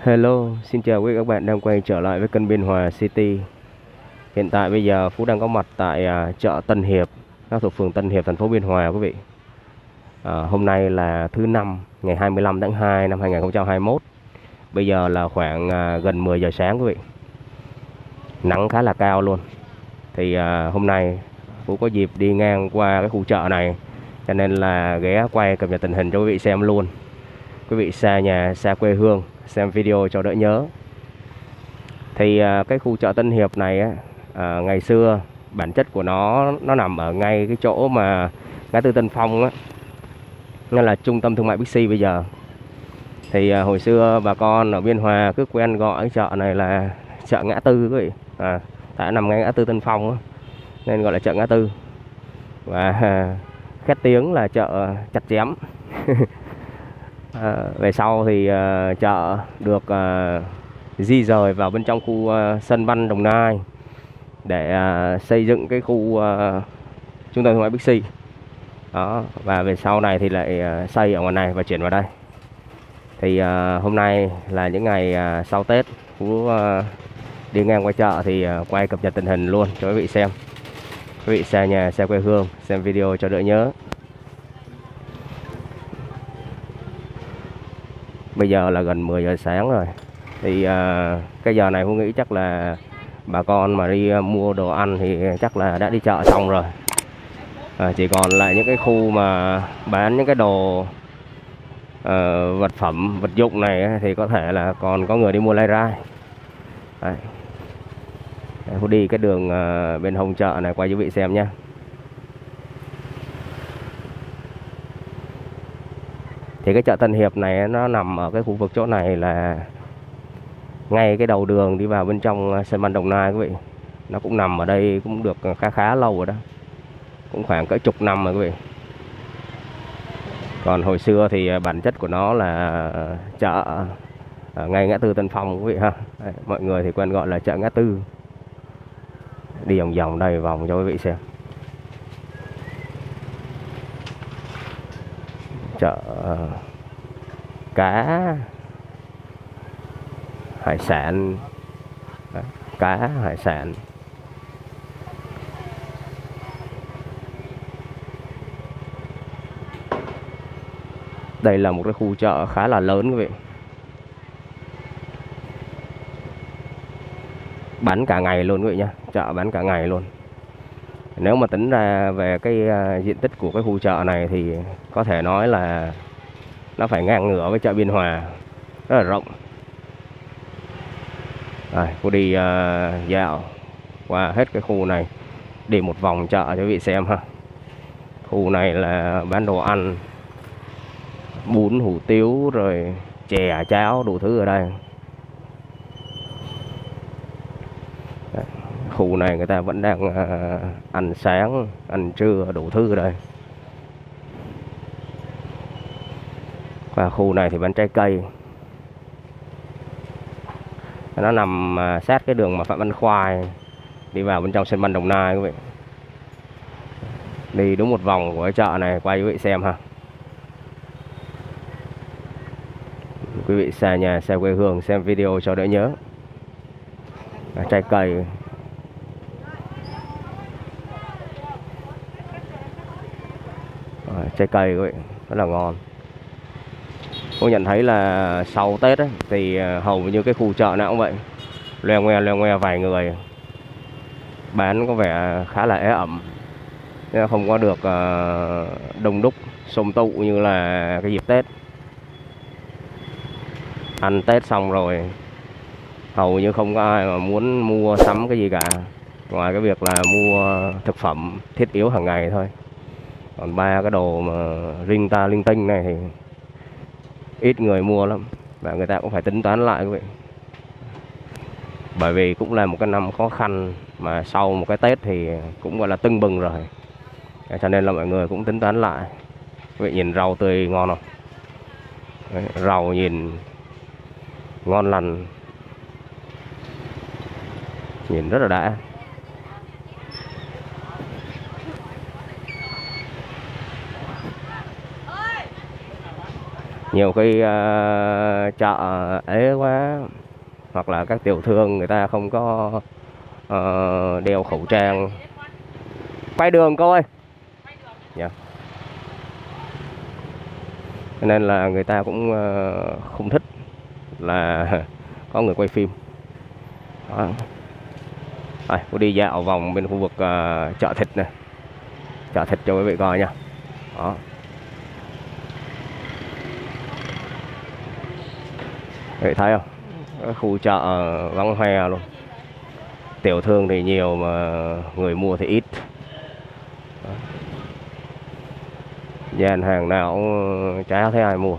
Hello, xin chào quý các bạn đang quay trở lại với kênh Biên Hòa City. Hiện tại bây giờ Phú đang có mặt tại chợ Tân Hiệp, thuộc phường Tân Hiệp, thành phố Biên Hòa quý vị. Hôm nay là thứ năm, ngày 25 tháng 2 năm 2021. Bây giờ là khoảng gần 10 giờ sáng quý vị. Nắng khá là cao luôn. Thì hôm nay Phú có dịp đi ngang qua cái khu chợ này, cho nên là ghé quay cập nhật tình hình cho quý vị xem luôn. Quý vị xa nhà, xa quê hương, xem video cho đỡ nhớ. Thì cái khu chợ Tân Hiệp này ngày xưa bản chất của nó nằm ở ngay cái chỗ mà ngã tư Tân Phong á, nên là trung tâm thương mại Bixi bây giờ. Thì hồi xưa bà con ở Biên Hòa cứ quen gọi cái chợ này là chợ ngã tư quý vị. Tại nằm ngay ngã tư Tân Phong á, nên gọi là chợ ngã tư. Và khét tiếng là chợ chặt chém. Về sau thì chợ được di rời vào bên trong khu sân Banh Đồng Nai để xây dựng cái khu trung tâm thương mại Bixi đó. Và về sau này thì lại xây ở ngoài này và chuyển vào đây. Thì hôm nay là những ngày sau Tết, Phú đi ngang qua chợ thì quay cập nhật tình hình luôn cho quý vị xem. Quý vị xa nhà, xa quê hương, xem video cho đỡ nhớ. Bây giờ là gần 10 giờ sáng rồi. Thì cái giờ này Phú nghĩ chắc là bà con mà đi mua đồ ăn thì chắc là đã đi chợ xong rồi. Chỉ còn lại những cái khu mà bán những cái đồ vật phẩm, vật dụng này thì có thể là còn có người đi mua lai rai. Đấy. Phú đi cái đường bên hông chợ này quay cho quý vị xem nhé. Thì cái chợ Tân Hiệp này nó nằm ở cái khu vực chỗ này là ngay cái đầu đường đi vào bên trong sân Banh Đồng Nai quý vị. Nó cũng nằm ở đây cũng được khá lâu rồi đó. Cũng khoảng cỡ chục năm rồi quý vị. Còn hồi xưa thì bản chất của nó là chợ ở ngay ngã tư Tân Phong quý vị ha. Đấy, mọi người thì quen gọi là chợ ngã tư. Đi vòng vòng đây vòng cho quý vị xem. Chợ cá, hải sản. Đấy, cá, hải sản. Đây là một cái khu chợ khá là lớn quý vị. Bán cả ngày luôn quý vị nhé. Chợ bán cả ngày luôn. Nếu mà tính ra về cái diện tích của cái khu chợ này thì có thể nói là nó phải ngang ngửa với chợ Biên Hòa. Rất là rộng. Cô đi dạo qua hết cái khu này, đi một vòng chợ cho quý vị xem ha. Khu này là bán đồ ăn, bún, hủ tiếu, rồi chè, cháo, đủ thứ ở đây. Đấy, khu này người ta vẫn đang ăn sáng, ăn trưa, đủ thứ ở đây. Và khu này thì bán trái cây. Nó nằm sát cái đường mà Phạm Văn Khoai đi vào bên trong sân Banh Đồng Nai quý vị. Đi đúng một vòng của cái chợ này quay quý vị xem ha. Quý vị xa nhà, xa quê hương, xem video cho đỡ nhớ. Trái cây. Trái cây quý vị, rất là ngon. Tôi nhận thấy là sau Tết ấy, thì hầu như cái khu chợ nào cũng vậy. Loe ngoe vài người. Bán có vẻ khá là ế ẩm. Không có được đông đúc, xôm tụ như là cái dịp Tết. Ăn Tết xong rồi hầu như không có ai mà muốn mua sắm cái gì cả, ngoài cái việc là mua thực phẩm thiết yếu hàng ngày thôi. Còn ba cái đồ mà linh ta linh tinh này thì ít người mua lắm. Và người ta cũng phải tính toán lại quý vị. Bởi vì cũng là một cái năm khó khăn, mà sau một cái Tết thì cũng gọi là tưng bừng rồi. Cho nên là mọi người cũng tính toán lại. Quý vị nhìn rau tươi ngon không? Đấy, rau nhìn ngon lành, nhìn rất là đã. Nhiều khi chợ ế quá, hoặc là các tiểu thương người ta không có đeo khẩu trang. Quay đường cô ơi. Dạ. Cho nên là người ta cũng không thích là có người quay phim. Đó. Rồi, cô đi dạo vòng bên khu vực chợ thịt này, chợ thịt cho quý vị coi nha. Đó. Quý vị thấy không? Cái khu chợ vắng hoe luôn. Tiểu thương thì nhiều mà người mua thì ít. Dàn hàng nào cũng chả thấy ai mua.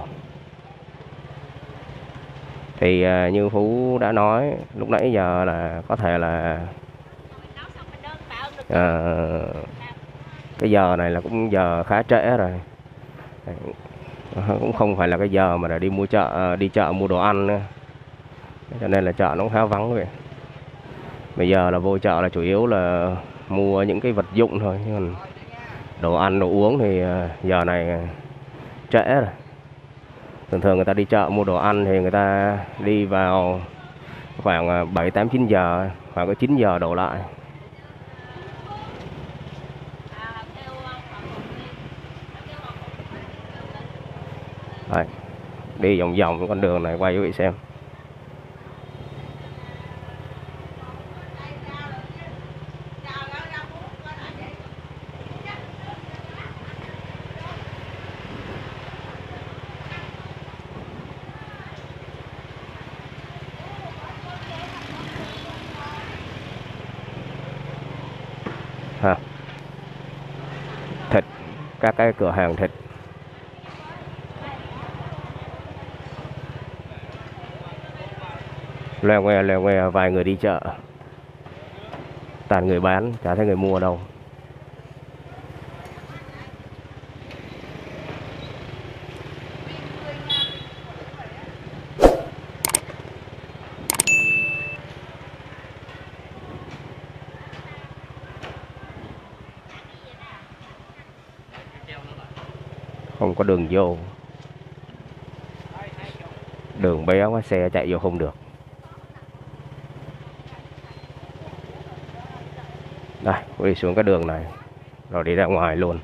Thì như Phú đã nói lúc nãy giờ là có thể là cái giờ này là cũng giờ khá trễ rồi, cũng không phải là cái giờ mà đi mua chợ, đi chợ mua đồ ăn nữa. Cho nên là chợ nó cũng khá vắng vậy. Bây giờ là vô chợ là chủ yếu là mua những cái vật dụng thôi, chứ còn đồ ăn đồ uống thì giờ này trễ rồi. Thường thường người ta đi chợ mua đồ ăn thì người ta đi vào khoảng 7, 8, 9 giờ, khoảng có 9 giờ đổ lại. Đấy, đi vòng vòng con đường này quay quý vị xem. Ha. Thịt, các cái cửa hàng thịt. Loe ngoe vài người đi chợ, toàn người bán, chả thấy người mua đâu. Không có đường vô, đường bé quá, xe chạy vô không được. Đây, tôi đi xuống cái đường này rồi đi ra ngoài luôn.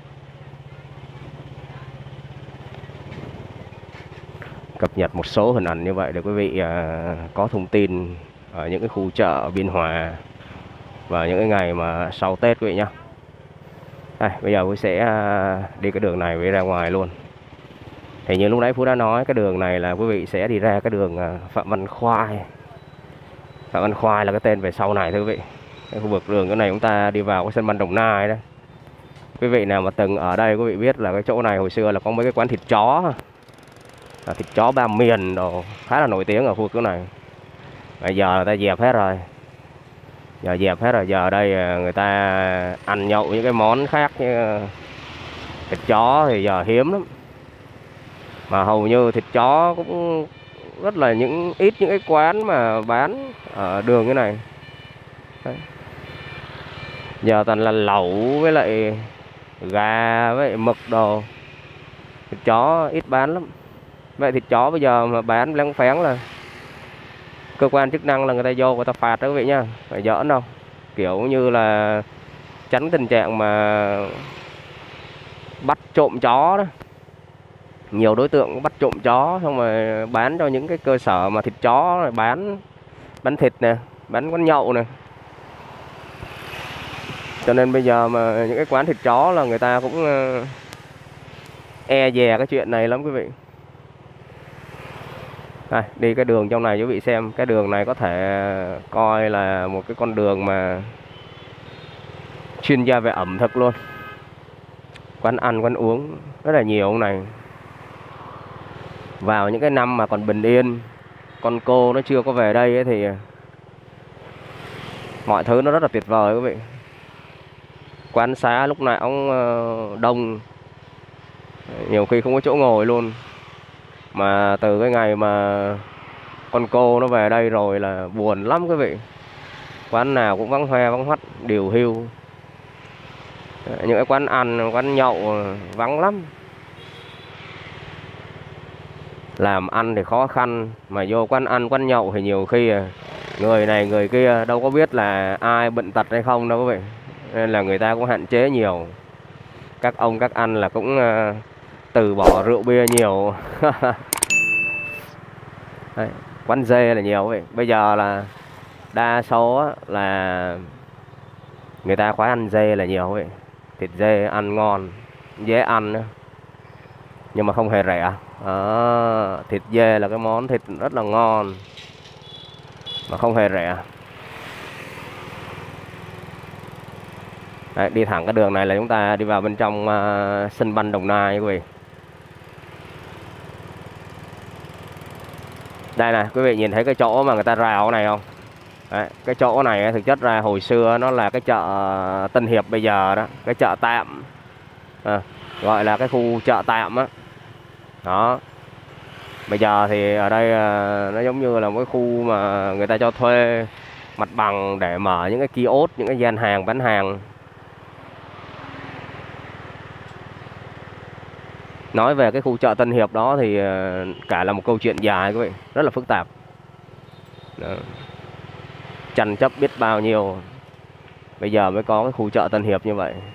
Cập nhật một số hình ảnh như vậy để quý vị có thông tin ở những cái khu chợ ở Biên Hòa và những cái ngày mà sau Tết quý vị nhé. Đây, bây giờ tôi sẽ đi cái đường này với ra ngoài luôn. Thì như lúc nãy Phú đã nói, cái đường này là quý vị sẽ đi ra cái đường Phạm Văn Khoai. Phạm Văn Khoai là cái tên về sau này thưa quý vị. Cái khu vực đường cái này chúng ta đi vào cái sân bay Đồng Nai đó. Quý vị nào mà từng ở đây quý vị biết là cái chỗ này hồi xưa là có mấy cái quán thịt chó, thịt chó Ba Miền đồ khá là nổi tiếng ở khu vực này. Bây giờ người ta dẹp hết rồi. Giờ ở đây người ta ăn nhậu những cái món khác như thịt chó thì giờ hiếm lắm. Mà hầu như thịt chó cũng rất là ít những cái quán mà bán ở đường cái này. Đấy. Giờ toàn là lẩu với lại gà với mực đồ. Thịt chó ít bán lắm. Vậy thịt chó bây giờ mà bán leng phén là cơ quan chức năng là người ta vô người ta phạt đó quý vị nha, phải giỡn đâu. Kiểu như là tránh tình trạng mà bắt trộm chó đó. Nhiều đối tượng bắt trộm chó xong rồi bán cho những cái cơ sở mà thịt chó rồi bán thịt nè, bán quán nhậu nè. Cho nên bây giờ mà những cái quán thịt chó là người ta cũng e dè cái chuyện này lắm quý vị. Đây, đi cái đường trong này quý vị xem, cái đường này có thể coi là một cái con đường mà chuyên gia về ẩm thực luôn. Quán ăn, quán uống rất là nhiều hôm này. Vào những cái năm mà còn bình yên, con cô nó chưa có về đây ấy, thì mọi thứ nó rất là tuyệt vời quý vị. Quán xá lúc nào cũng đông, nhiều khi không có chỗ ngồi luôn. Mà từ cái ngày mà con cô nó về đây rồi là buồn lắm quý vị. Quán nào cũng vắng hoe vắng hoắt, điều hưu. Những cái quán ăn, quán nhậu vắng lắm. làm ăn thì khó khăn, mà vô quán ăn quán nhậu thì nhiều khi người này người kia đâu có biết là ai bệnh tật hay không đâu quý vị, nên là người ta cũng hạn chế nhiều. Các ông các anh là cũng từ bỏ rượu bia nhiều. Đấy, quán dê là nhiều vậy. Bây giờ là đa số là người ta khoái ăn dê là nhiều vậy. Thịt dê ăn ngon, dễ ăn nữa, nhưng mà không hề rẻ. Thịt dê là cái món thịt rất là ngon mà không hề rẻ. Đấy, đi thẳng cái đường này là chúng ta đi vào bên trong sân banh Đồng Nai quý vị. Đây nè, quý vị nhìn thấy cái chỗ mà người ta rào này không? Đấy, cái chỗ này thực chất ra hồi xưa nó là cái chợ Tân Hiệp bây giờ đó, cái chợ tạm, gọi là cái khu chợ tạm á. Đó. Bây giờ thì ở đây nó giống như là một cái khu mà người ta cho thuê mặt bằng để mở những cái kiosk, những cái gian hàng bán hàng. Nói về cái khu chợ Tân Hiệp đó thì cả là một câu chuyện dài quý vị, rất là phức tạp. Đó. Tranh chấp biết bao nhiêu, bây giờ mới có cái khu chợ Tân Hiệp như vậy.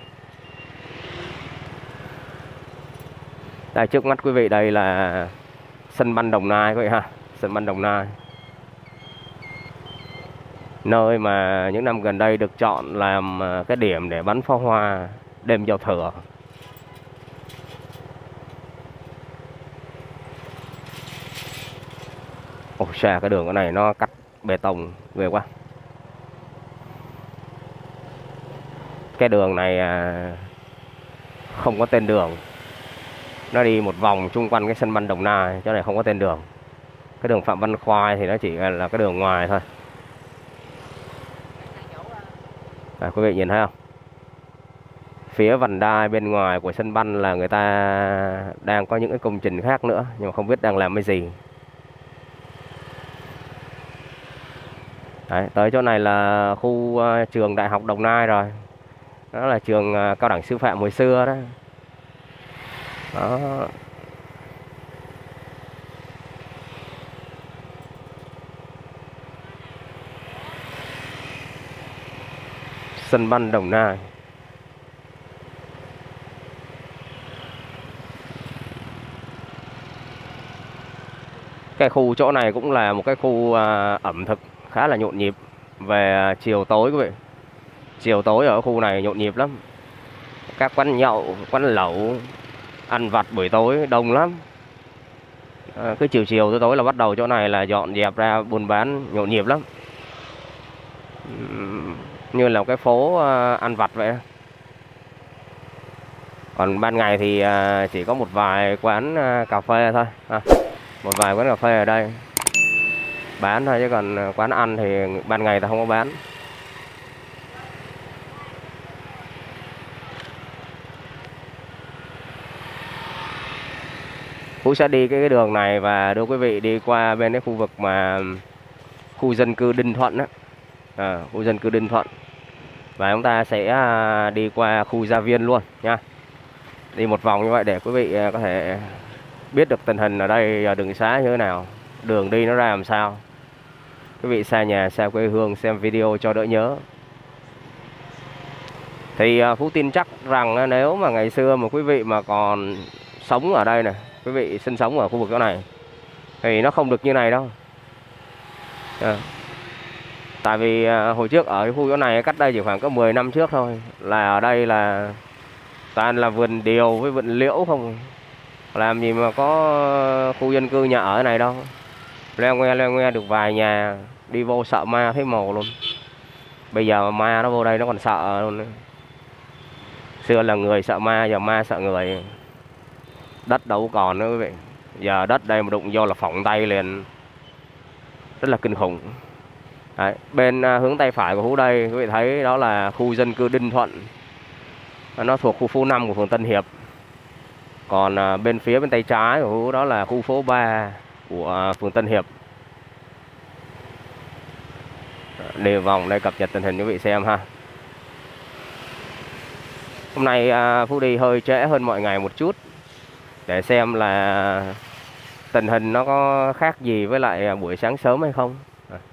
Đây trước mắt quý vị đây là sân banh Đồng Nai quý vị ha, sân banh Đồng Nai. Nơi mà những năm gần đây được chọn làm cái điểm để bắn pháo hoa đêm giao thừa. Ồ xa, cái đường cái này nó cắt bê tông ghê quá. Cái đường này không có tên đường. Nó đi một vòng chung quanh cái sân banh Đồng Nai, chỗ này không có tên đường. Cái đường Phạm Văn Khoai thì nó chỉ là cái đường ngoài thôi. Quý vị nhìn thấy không? Phía vành đai bên ngoài của sân banh là người ta đang có những cái công trình khác nữa, nhưng mà không biết đang làm cái gì. Đấy, tới chỗ này là khu trường Đại học Đồng Nai rồi. Đó là trường cao đẳng sư phạm hồi xưa đó. Đó. Sân banh Đồng Nai. Cái khu chỗ này cũng là một cái khu ẩm thực khá là nhộn nhịp về chiều tối quý vị. Chiều tối ở khu này nhộn nhịp lắm. Các quán nhậu, quán lẩu, ăn vặt buổi tối đông lắm. Cứ chiều chiều tối tối là bắt đầu chỗ này là dọn dẹp ra buôn bán nhộn nhịp lắm. Như là một cái phố ăn vặt vậy. Còn ban ngày thì chỉ có một vài quán cà phê thôi. Một vài quán cà phê ở đây bán thôi, chứ còn quán ăn thì ban ngày ta không có bán. Phú sẽ đi cái đường này và đưa quý vị đi qua bên cái khu vực mà khu dân cư Đinh Thuận á, khu dân cư Đinh Thuận, và chúng ta sẽ đi qua khu Gia Viên luôn nha. Đi một vòng như vậy để quý vị có thể biết được tình hình ở đây đường xá như thế nào, đường đi nó ra làm sao. Quý vị xa nhà xa quê hương xem video cho đỡ nhớ. Thì Phú tin chắc rằng nếu mà ngày xưa mà quý vị mà còn sống ở đây này, quý vị sinh sống ở khu vực chỗ này thì nó không được như này đâu. Tại vì hồi trước ở cái khu chỗ này cách đây chỉ khoảng có 10 năm trước thôi, là ở đây là toàn là vườn điều với vườn liễu không. Làm gì mà có khu dân cư nhà ở này đâu. Leo ngoe được vài nhà, đi vô sợ ma thấy mồ luôn. Bây giờ ma nó vô đây nó còn sợ luôn. Xưa là người sợ ma, giờ ma sợ người. Đất đâu còn nữa quý vị. Giờ đất đây mà đụng vô là phỏng tay liền, rất là kinh khủng. Đấy, bên hướng tay phải của Phú đây quý vị thấy đó là khu dân cư Đinh Thuận. Nó thuộc khu phố 5 của phường Tân Hiệp. Còn bên phía bên tay trái của Phú đó là khu phố 3 của phường Tân Hiệp. Đi vòng đây cập nhật tình hình quý vị xem ha. Hôm nay Phú đi hơi trễ hơn mọi ngày một chút để xem là tình hình nó có khác gì với lại buổi sáng sớm hay không.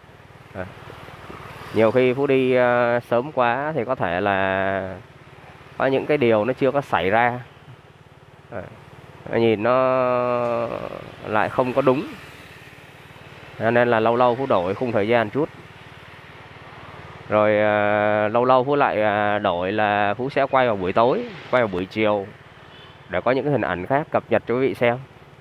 Nhiều khi Phú đi sớm quá thì có thể là có những cái điều nó chưa có xảy ra, nhìn nó lại không có đúng, cho nên là lâu lâu Phú đổi khung thời gian chút. Rồi lâu lâu Phú lại đổi là Phú sẽ quay vào buổi tối, quay vào buổi chiều để có những cái hình ảnh khác cập nhật cho quý vị xem.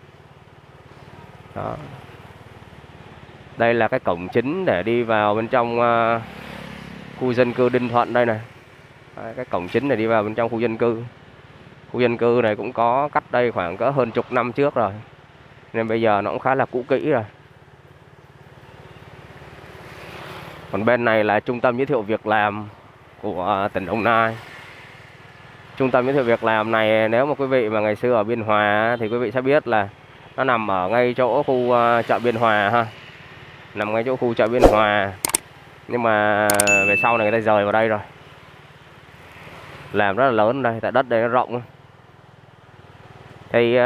Đó. Đây là cái cổng chính để đi vào bên trong khu dân cư Đinh Thuận đây này. Đấy, cái cổng chính này đi vào bên trong khu dân cư. Khu dân cư này cũng có cách đây khoảng cỡ hơn chục năm trước rồi, nên bây giờ nó cũng khá là cũ kỹ rồi. Còn bên này là trung tâm giới thiệu việc làm của tỉnh Đồng Nai. Trung tâm giới thiệu việc làm này nếu mà quý vị mà ngày xưa ở Biên Hòa thì quý vị sẽ biết là nó nằm ở ngay chỗ khu chợ Biên Hòa ha. Nằm ngay chỗ khu chợ Biên Hòa. Nhưng mà về sau này người ta rời vào đây rồi. Làm rất là lớn đây, tại đất đây nó rộng. Thì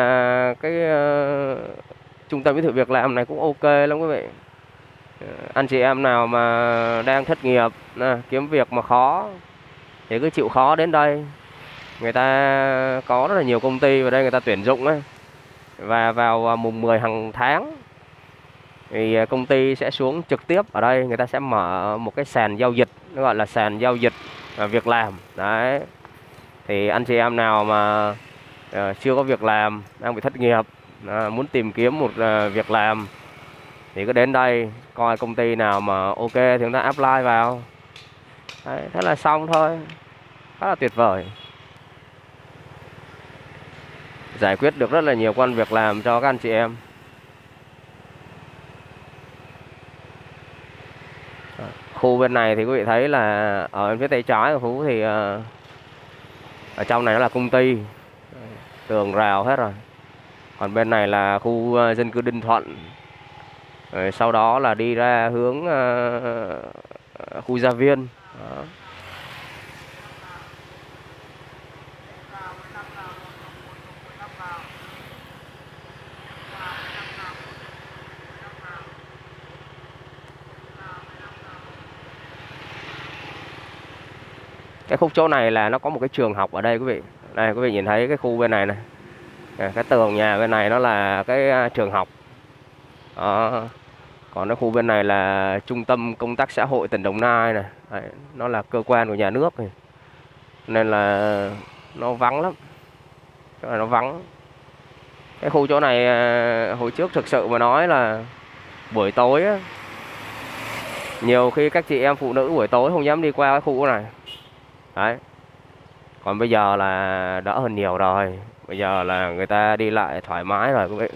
trung tâm giới thiệu việc làm này cũng ok lắm quý vị. Anh chị em nào mà đang thất nghiệp, kiếm việc mà khó thì cứ chịu khó đến đây. Người ta có rất là nhiều công ty vào đây người ta tuyển dụng ấy. Và vào mùng 10 hàng tháng thì công ty sẽ xuống trực tiếp ở đây, người ta sẽ mở một cái sàn giao dịch, nó gọi là sàn giao dịch việc làm. Đấy. Thì anh chị em nào mà chưa có việc làm, đang bị thất nghiệp, muốn tìm kiếm một việc làm thì cứ đến đây coi công ty nào mà ok thì chúng ta apply vào. Đấy, thế là xong thôi. Rất là tuyệt vời. Giải quyết được rất là nhiều công ăn việc làm cho các anh chị em. Khu bên này thì quý vị thấy là ở phía tay trái của Phú thì ở trong này nó là công ty, tường rào hết rồi. Còn bên này là khu dân cư Đinh Thuận. Rồi sau đó là đi ra hướng khu Gia Viên. Đó. Cái khúc chỗ này là nó có một cái trường học ở đây quý vị. Đây quý vị nhìn thấy cái khu bên này này. Cái tường nhà bên này nó là cái trường học. Đó. Còn cái khu bên này là Trung tâm Công tác Xã hội tỉnh Đồng Nai này. Đấy, nó là cơ quan của nhà nước này. Nên là nó vắng lắm. Chỗ này nó vắng. Cái khu chỗ này hồi trước thực sự mà nói là buổi tối á, nhiều khi các chị em phụ nữ buổi tối không dám đi qua cái khu này. Đấy. Còn bây giờ là đỡ hơn nhiều rồi. Bây giờ là người ta đi lại thoải mái rồi quý vị.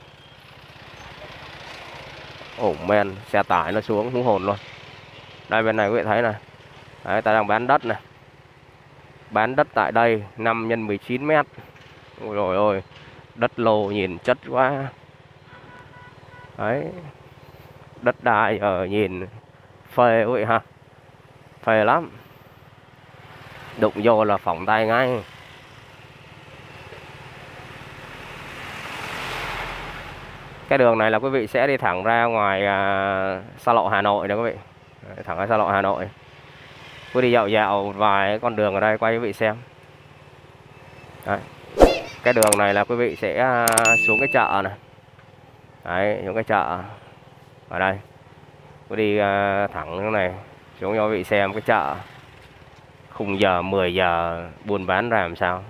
Ồ men, xe tải nó xuống hú hồn luôn. Đây bên này quý vị thấy này. Đấy, ta đang bán đất này. Bán đất tại đây 5 x 19 mét. Ôi dồi ôi, đất lô nhìn chất quá. Đấy. Đất đai ở nhìn phê quý vị ha. Phê lắm. Đụng vô là phỏng tay ngay. Cái đường này là quý vị sẽ đi thẳng ra ngoài xa lộ Hà Nội đó quý vị. Thẳng ra xa lộ Hà Nội. Cứ đi dạo dạo vài con đường ở đây quay quý vị xem. Đấy. Cái đường này là quý vị sẽ xuống cái chợ này. Đấy, xuống cái chợ ở đây. Cứ đi thẳng cái này xuống cho quý vị xem cái chợ. Khung giờ 10 giờ buôn bán ra làm sao.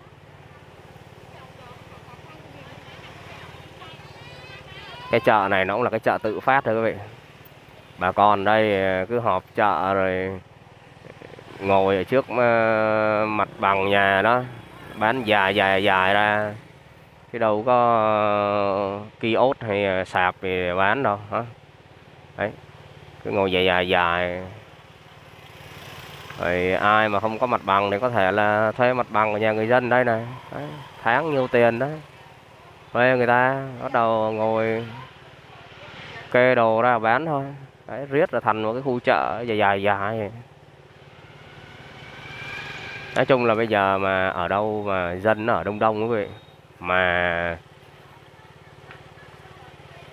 Cái chợ này nó cũng là cái chợ tự phát thôi quý vị. Bà con đây cứ họp chợ rồi ngồi ở trước mặt bằng nhà đó, bán dài dài ra. Chứ đâu có kiosk hay sạp thì bán đâu hả. Đấy, cứ ngồi dài. Rồi ai mà không có mặt bằng thì có thể là thuê mặt bằng của nhà người dân đây này. Đấy, tháng nhiêu tiền đấy. Thuê người ta bắt đầu ngồi kê đồ ra bán thôi. Đấy, riết là thành một cái khu chợ dài. Nói chung là bây giờ mà ở đâu mà dân nó ở đông quý vị, mà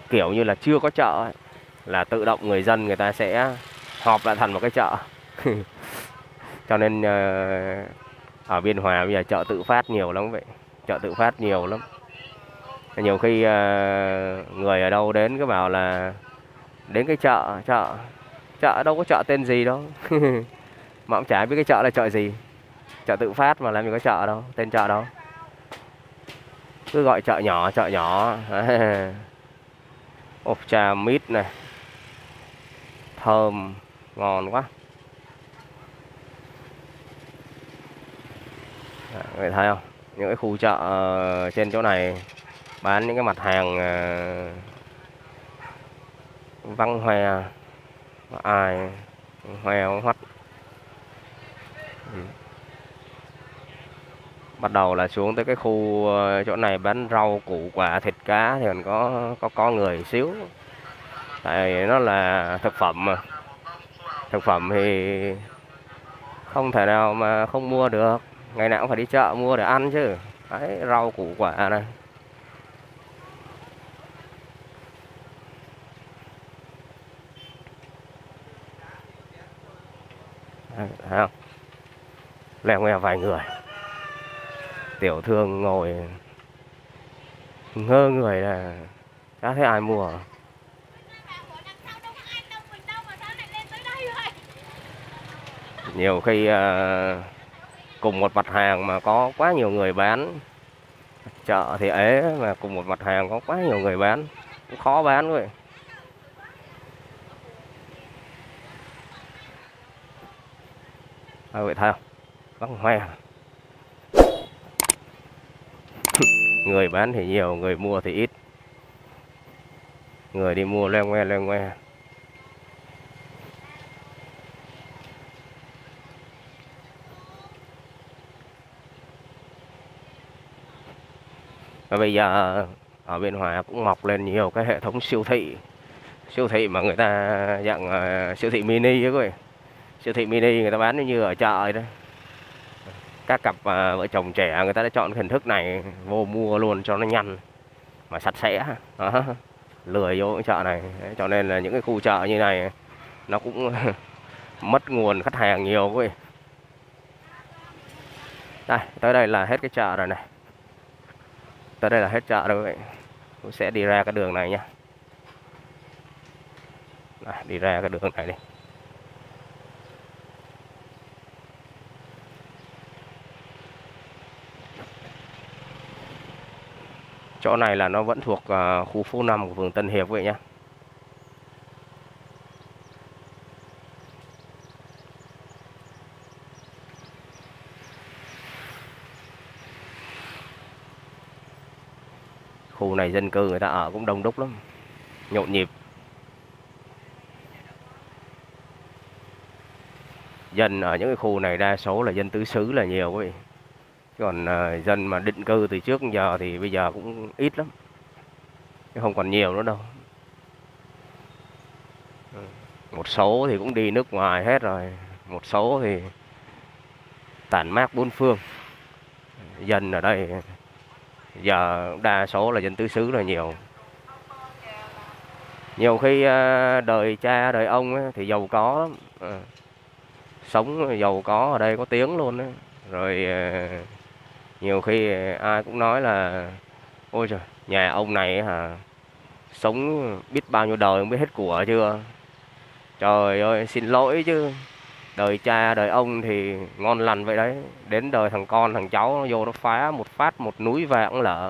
kiểu như là chưa có chợ ấy, là tự động người dân người ta sẽ họp lại thành một cái chợ. Cho nên ở Biên Hòa bây giờ chợ tự phát nhiều lắm vậy, chợ tự phát nhiều lắm. Nhiều khi người ở đâu đến cứ bảo là đến cái chợ chợ đâu có chợ tên gì đâu. Mà cũng chả biết cái chợ là chợ gì, chợ tự phát mà làm gì có chợ đâu, tên chợ đâu, cứ gọi chợ nhỏ chợ nhỏ. Ốp trà mít này thơm ngon quá. Vậy thấy không, những cái khu chợ trên chỗ này bán những cái mặt hàng văng hoe, ai hoe hoắt. Bắt đầu là xuống tới cái khu chỗ này bán rau củ quả thịt cá thì còn có người xíu, tại nó là thực phẩm mà, thực phẩm thì không thể nào mà không mua được, ngày nào cũng phải đi chợ mua để ăn chứ. Đấy, rau củ quả này. Đấy, thấy không, leo ngoe vài người, tiểu thương ngồi ngơ người là chả thấy ai mua. Nhiều khi cùng một mặt hàng mà có quá nhiều người bán, chợ thì ế mà cùng một mặt hàng có quá nhiều người bán cũng khó bán vậy. Vậy thấy không, vắng hoe. Người bán thì nhiều, người mua thì ít, người đi mua loe ngoe loe ngoe. Và bây giờ ở Biên Hòa cũng mọc lên nhiều cái hệ thống siêu thị mà người ta dạng siêu thị mini ấy quý vị. Siêu thị mini người ta bán như ở chợ ấy đấy. Các cặp vợ chồng trẻ người ta đã chọn hình thức này, vô mua luôn cho nó nhanh mà sạch sẽ. Đó, lười vô cái chợ này. Đấy, cho nên là những cái khu chợ như này nó cũng mất nguồn khách hàng nhiều quý vị. Đây, tới đây là hết cái chợ rồi này. Tới đây là hết chợ rồi quý vị. Tôi sẽ đi ra cái đường này nha. Đây, đi ra cái đường này đi. Chỗ này là nó vẫn thuộc khu phố 5 của phường Tân Hiệp vậy nhá. Khu này dân cư người ta ở cũng đông đúc lắm, nhộn nhịp. Dân ở những cái khu này đa số là dân tứ xứ là nhiều quý vị. Còn dân mà định cư từ trước đến giờ thì bây giờ cũng ít lắm, chứ không còn nhiều nữa đâu. Một số thì cũng đi nước ngoài hết rồi, một số thì tản mát bốn phương. Dân ở đây giờ đa số là dân tứ xứ là nhiều. Nhiều khi đời cha đời ông ấy, thì giàu có lắm. Sống giàu có ở đây có tiếng luôn ấy. Rồi nhiều khi ai cũng nói là ôi trời, nhà ông này hả, sống biết bao nhiêu đời không biết hết của chưa. Trời ơi, xin lỗi chứ, đời cha đời ông thì ngon lành vậy đấy, đến đời thằng con thằng cháu nó vô nó phá một phát một núi vàng lở,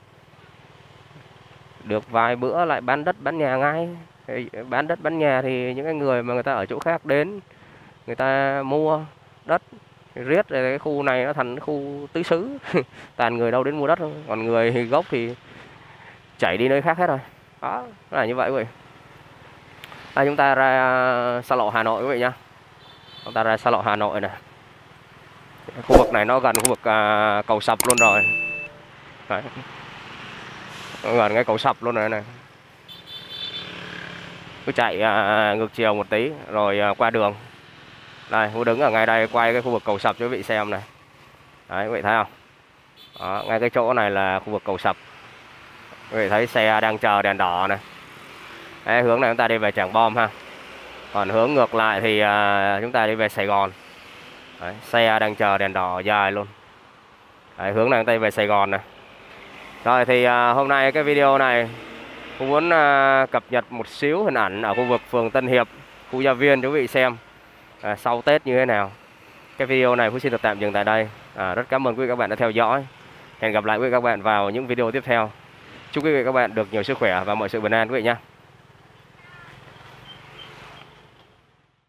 được vài bữa lại bán đất bán nhà ngay. Bán đất bán nhà thì những cái người mà người ta ở chỗ khác đến, người ta mua đất riết rồi cái khu này nó thành khu tứ xứ. Toàn người đâu đến mua đất thôi, còn người thì gốc thì chảy đi nơi khác hết rồi. Đó là như vậy quý vị. Chúng ta ra xa lộ Hà Nội quý vị nhá. Chúng ta ra xa lộ Hà Nội này. Khu vực này nó gần khu vực cầu Sập luôn rồi. Đấy. Nó gần cái cầu Sập luôn rồi này. Cứ chạy ngược chiều một tí rồi qua đường. Đây, tôi đứng ở ngay đây quay cái khu vực cầu Sập cho quý vị xem này. Đấy, quý vị thấy không? Đó, ngay cái chỗ này là khu vực cầu Sập. Quý vị thấy xe đang chờ đèn đỏ này. Đấy, hướng này chúng ta đi về Trảng Bom ha. Còn hướng ngược lại thì chúng ta đi về Sài Gòn. Đấy, xe đang chờ đèn đỏ dài luôn. Đấy, hướng này chúng ta đi về Sài Gòn này. Rồi thì hôm nay cái video này cũng muốn cập nhật một xíu hình ảnh ở khu vực phường Tân Hiệp, khu Gia Viên cho quý vị xem sau Tết như thế nào. Cái video này Phú xin được tạm dừng tại đây. Rất cảm ơn quý vị các bạn đã theo dõi. Hẹn gặp lại quý vị các bạn vào những video tiếp theo. Chúc quý vị các bạn được nhiều sức khỏe và mọi sự bình an quý vị nhé.